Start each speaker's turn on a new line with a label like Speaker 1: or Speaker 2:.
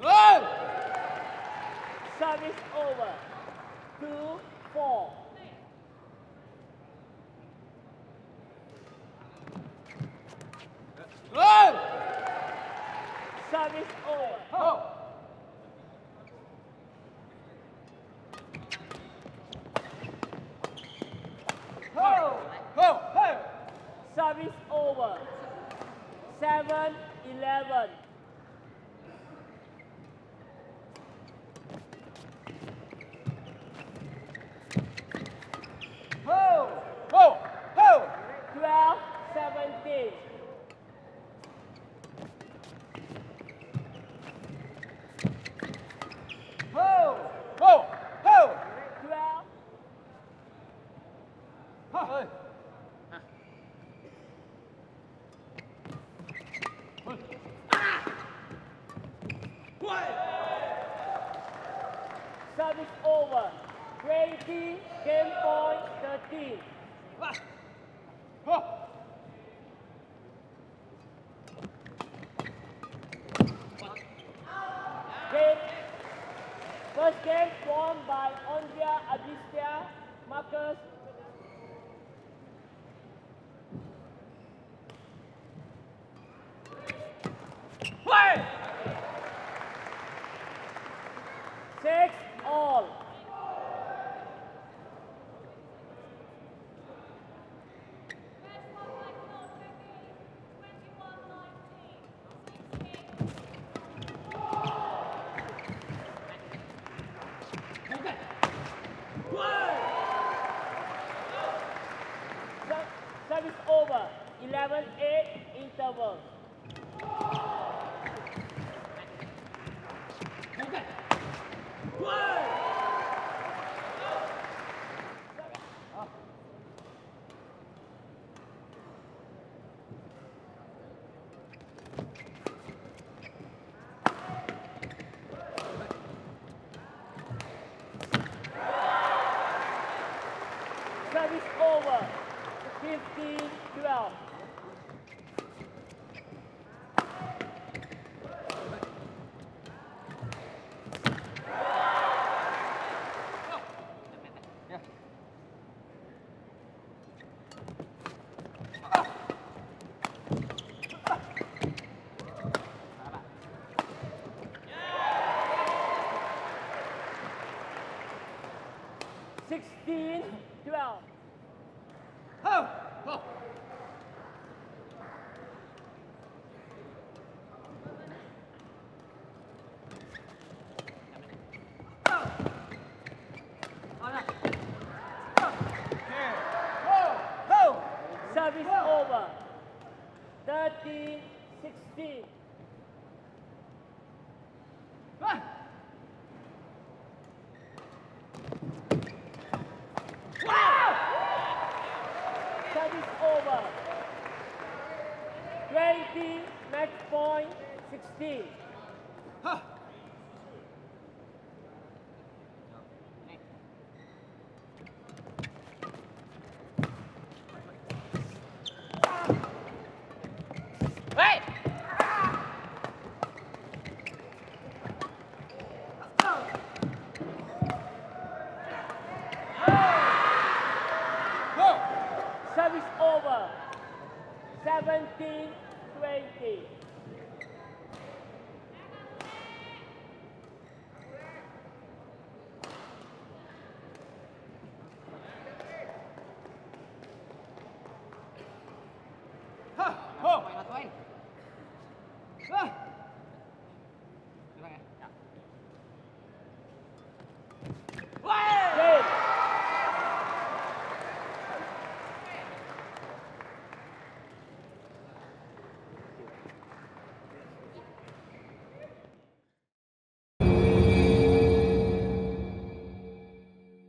Speaker 1: Service over. 2-4. Service over. Service over. 7-11.
Speaker 2: Ho! Ho! Ho!
Speaker 1: 12-17.
Speaker 2: Ho! Ho! Ho!
Speaker 1: 12.
Speaker 2: Ha!
Speaker 1: Service over. 20. Game point 13.
Speaker 2: Ho!
Speaker 1: Game. First game won by Andrea Agistia, Marcus.
Speaker 2: Play!
Speaker 1: 6-all. Service over. 11-8 interval. Service over. 15-12.
Speaker 2: Ho! Ho!
Speaker 1: Service over. 13-16. Service over. 20, match point 16. Service over. 17-20.
Speaker 2: Ha! Ho!